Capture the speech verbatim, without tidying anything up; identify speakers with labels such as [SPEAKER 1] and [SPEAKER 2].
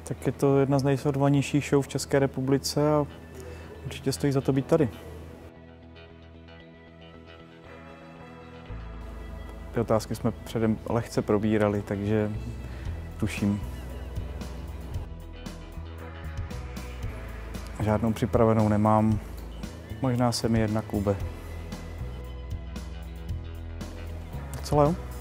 [SPEAKER 1] Tak je to jedna z nejsledovanějších show v České republice a určitě stojí za to být tady. Ty otázky jsme předem lehce probírali, takže tuším. Žádnou připravenou nemám. Možná se mi jedna klube. Docela jo.